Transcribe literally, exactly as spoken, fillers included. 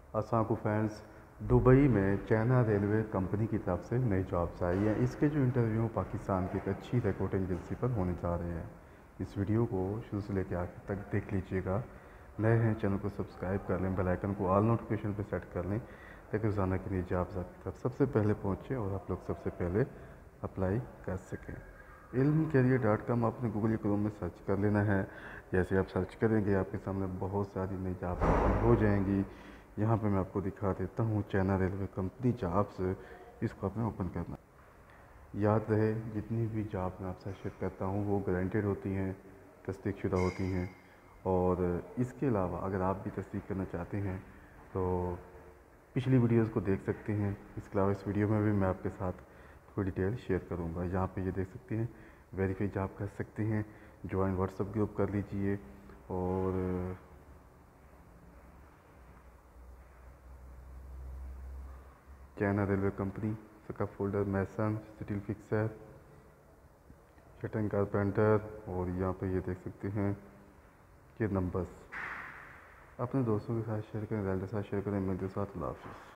अस्सलाम वालेकुम friends. Dubai में चाइना रेलवे कंपनी की तरफ से नई जॉब्स आई हैं। इसके जो इंटरव्यू पाकिस्तान की एक अच्छी रिक्रूटिंग एजेंसी पर होने जा रहे हैं। इस वीडियो को शुरू से लेकर आखिर तक देख लीजिएगा। नए हैं चैनल को सब्सक्राइब कर लें, बेल आइकन को ऑल नोटिफिकेशन पर सेट कर लें ताकि रोज़ाना की नई जॉब्स आपकी तरफ सबसे पहले पहुँचे और आप लोग सबसे पहले अप्लाई कर सकें। इल्म कैरियर डॉट कॉम आपने गूगल या क्रोम में सर्च कर लेना है। जैसे आप सर्च करेंगे आपके सामने बहुत सारी नई जॉब्स ओपन हो जाएंगी। यहाँ पे मैं आपको दिखा देता हूँ चाइना रेलवे कंपनी जॉब्स, इसको आपने ओपन करना। याद रहे जितनी भी जॉब मैं आपसे शेयर करता हूँ वो गारंटेड होती हैं, तस्दीकशुदा होती हैं। और इसके अलावा अगर आप भी तस्दीक करना चाहते हैं तो पिछली वीडियोस को देख सकते हैं। इसके अलावा इस वीडियो में भी मैं आपके साथ थोड़ी डिटेल शेयर करूँगा। यहाँ पे ये देख सकते हैं, वेरीफाई जॉब कर सकते हैं, ज्वाइन व्हाट्सएप ग्रुप कर लीजिए। और चाइना रेलवे कंपनी का folder mason, steel fixer, shuttering carpenter. और यहाँ पे ये देख सकते हैं ये नंबर्स। अपने दोस्तों के साथ शेयर करें, रैल के साथ शेयर करें। मिलते साथ अल्लाह हाफ़िज़।